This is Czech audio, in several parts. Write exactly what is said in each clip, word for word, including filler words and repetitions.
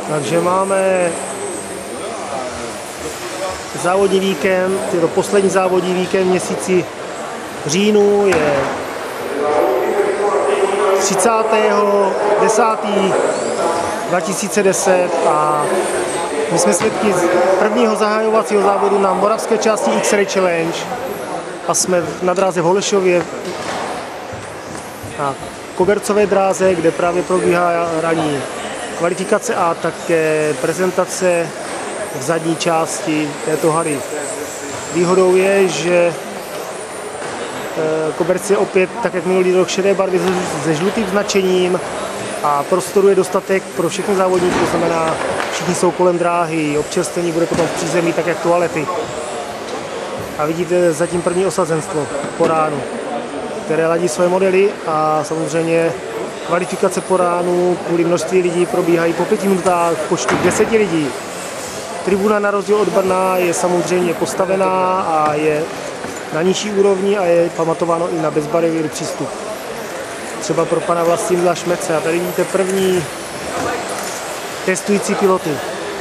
Takže máme závodní víkend, je to poslední závodní víkend v měsíci říjnu, je třicátého desátého dva tisíce deset a my jsme svědky prvního zahajovacího závodu na moravské části X-Ray Challenge a jsme na dráze v Holešově na kobercové dráze, kde právě probíhá ranní kvalifikace a také prezentace v zadní části této haly. Výhodou je, že koberec je opět, tak jak minulý rok, šedé barvy se žlutým značením a prostoru je dostatek pro všechny závodníky, to znamená, všichni jsou kolem dráhy, občerstvení bude potom v přízemí, tak jak toalety. A vidíte zatím první osazenstvo po ránu, které ladí své modely a samozřejmě kvalifikace po ránu kvůli množství lidí probíhají po pěti minutách v počtu deseti lidí. Tribuna na rozdíl od Brna je samozřejmě postavená a je na nižší úrovni a je pamatováno i na bezbariérový přístup. Třeba pro pana Vlastimila Šmece. A tady vidíte první testující piloty.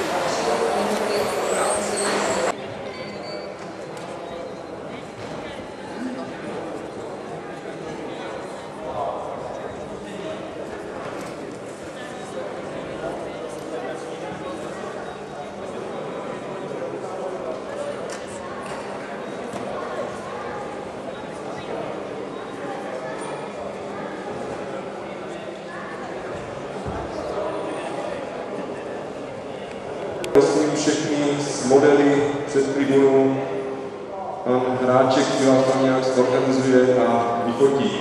Prosím všechny z modely před tribunu. Pan Hráček si vás tam nějak zorganizuje a vyfotí.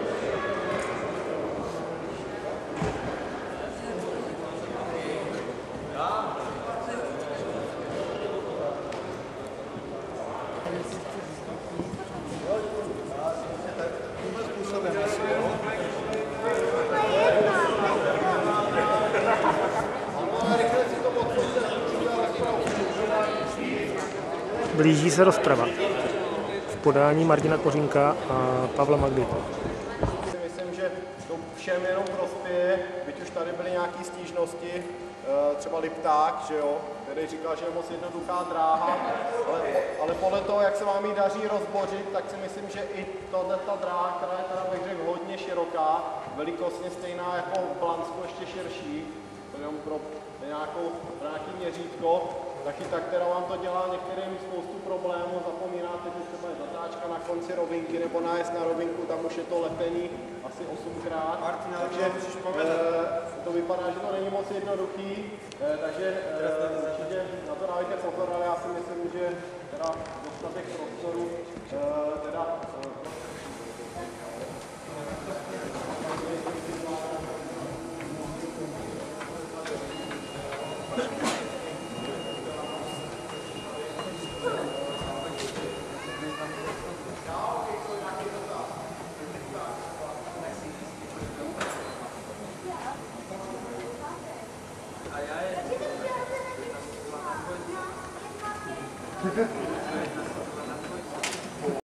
Blíží se rozprava v podání Martina Kořínka a Pavla Magdy. Myslím, že to všem jenom prospěje, byť už tady byly nějaké stížnosti, třeba Lipták, že jo, který říkal, že je moc jednoduchá dráha, ale, ale podle toho, jak se vám ji daří rozbořit, tak si myslím, že i tato dráha, která je teda bych řekl hodně široká, velikostně stejná jako v Blansku, ještě širší, jenom pro, nějakou, pro nějaký měřítko, taky tak, která vám to dělá některým spoustu problémů, zapomínáte, že třeba je zatáčka na konci rovinky nebo nájezd na rovinku, tam už je to lepený asi osmkrát, takže e, to vypadá, že to není moc jednoduchý, e, takže e, určitě na to dávajte pozor, ale já si myslím, že teda dostatek prostoru, e, teda Thank you.